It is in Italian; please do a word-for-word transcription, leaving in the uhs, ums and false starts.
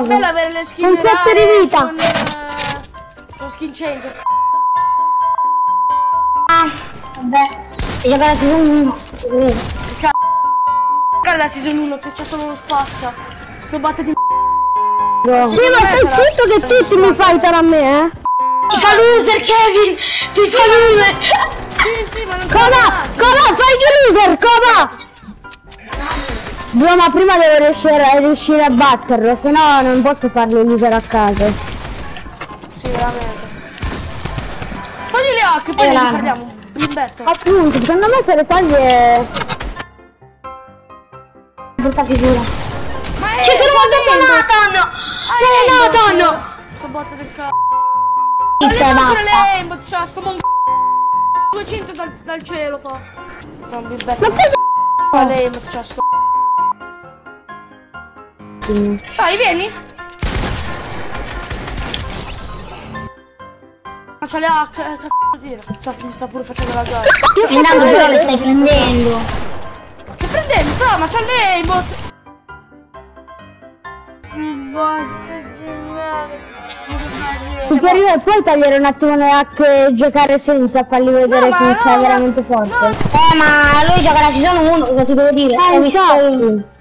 bello avere le skin un sette di vita. con, uh, con skin changer. Ah, vabbè. E giocare a season uno. Guarda la season uno che c'è solo uno spazio. Sto batte di no. Sì, ma stai zitto che tutti mi fightano a me, eh. Picca loser, Kevin! Picca loser! Sì, sì, ma non Cova! Cova, fai che loser! Cova! Bro, ma prima devo riuscire a, riuscire a batterlo, se no non posso farlo loser a caso. Sì, veramente. Togli le occhi, poi Eh, ne là. riparliamo. Limbetto. Appunto, secondo me se le toglie... Brutta figura. Ma è... C'è trovato Nathan! Oh, Nathan! Sto botte del c***o. Sì, Voglio basta. ancora le aimbot, cioè sto mon... duecento dal, dal cielo fa. Non mi becco. Ma cosa... Ma le aimbot, cioè sto... Dai, vieni! Ma c'ha le hack, eh, cazzo vuol dire? Cazzo, mi sta pure facendo la gara. Intanto però le stai prendendo. Che prendi? Però, ma c'ha le aimbot! Superiore, puoi tagliare un attimo le hack e giocare senza farli vedere No, che ma sei no, veramente forte? no. Eh, ma lui gioca la season uno, cosa ti devo dire? Eh, Ho visto...